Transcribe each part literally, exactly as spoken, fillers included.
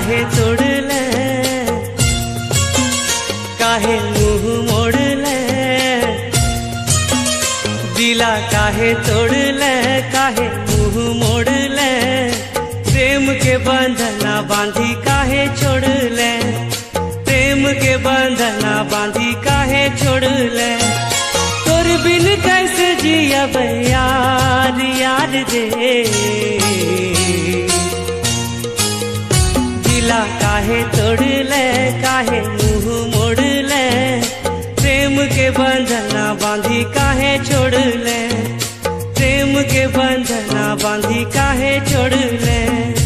काहे तोड़ ले, काहे मुंह मोड़ ले, दिला काहे तोड़ ले, काहे मुंह मोड़ ले, प्रेम के बंधना बांधी काहे छोड़ ले, प्रेम के बंधना बांधी काहे छोड़ ले। तोर बिन कैसे जियब यार यार रे, दिला काहे तोड़ ले, काहे मुंह मोड़ ले, प्रेम के बंधना बांधी काहे छोड़ ले, प्रेम के बंधना बांधी काहे छोड़ ले।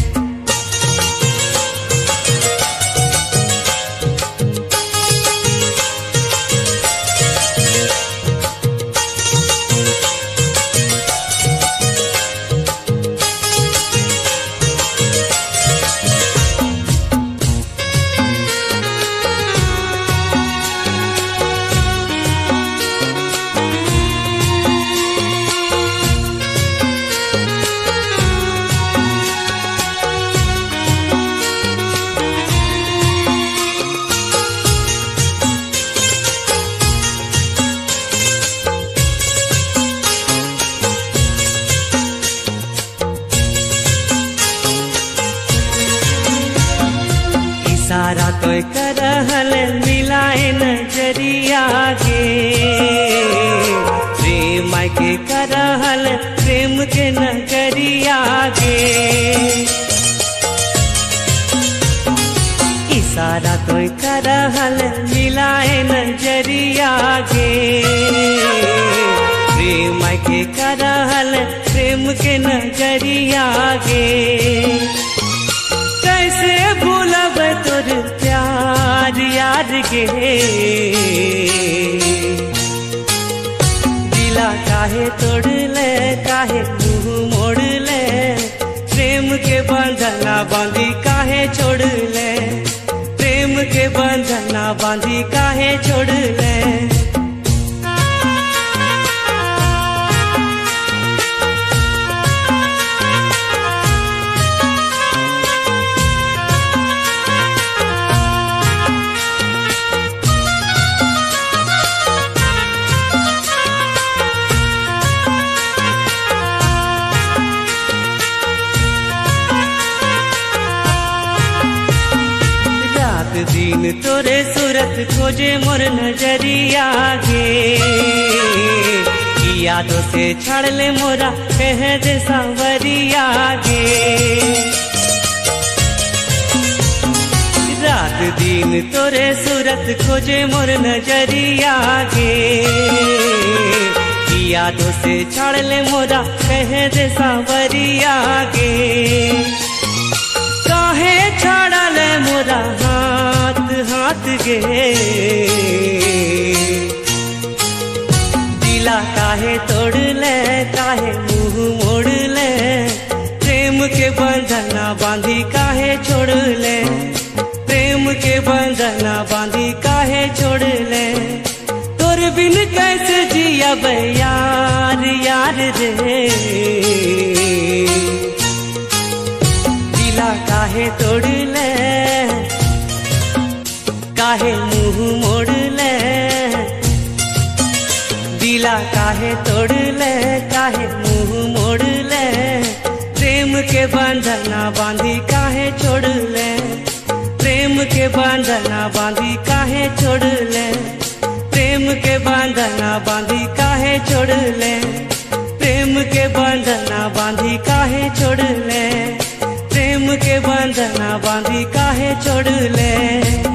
सारा तो करहल मिलाए नजरिया गे, प्रेम के करहल प्रेम के नजरिया गे, इशारा तो करहल मिलाए नजरिया गे, प्रेम के करहल प्रेम के नजरिया गे। कैसे भूलब तोर प्यार यार गे, दिला काहे तोड़ ले, काहे मुंह मोड़ ले, प्रेम के बंधना बांधी काहे छोड़ ले, प्रेम के बंधना बांधी काहे छोड़ ले। दिन तोरे सूरत खोजे मोर नजरिया गे, यादों से छाड़ ले मोरा कह दे सांवरिया गे। रात दिन तोरे सूरत खोजे मोर नजरिया गे, यादों से छाड़ ले मोरा कह दे सांवरिया गे। काहे छाड़ा ले मोरा हाथ हाथ गे, दिला काहे तोड़ ले, काहे मुंह मोड़ ले, प्रेम के बंधना बांधी काहे छोड़ ले, प्रेम के बंधना बांधी काहे छोड़ ले। तोर बिन कैसे जियब यार यार रे, दिला काहे तोड़ ले, काहे मुंह मोड़ ले, दिला काहे तोड़ ले, काहे मुंह मोड़ ले, प्रेम के बंधना बांधी काहे छोड़ ले, प्रेम के बंधना बांधी काहे छोड़ ले, प्रेम के बंधना बांधी काहे छोड़ ले, प्रेम के बंधना बांधी काहे छोड़ ले, प्रेम के बंधना बांधी काहे छोड़ ले।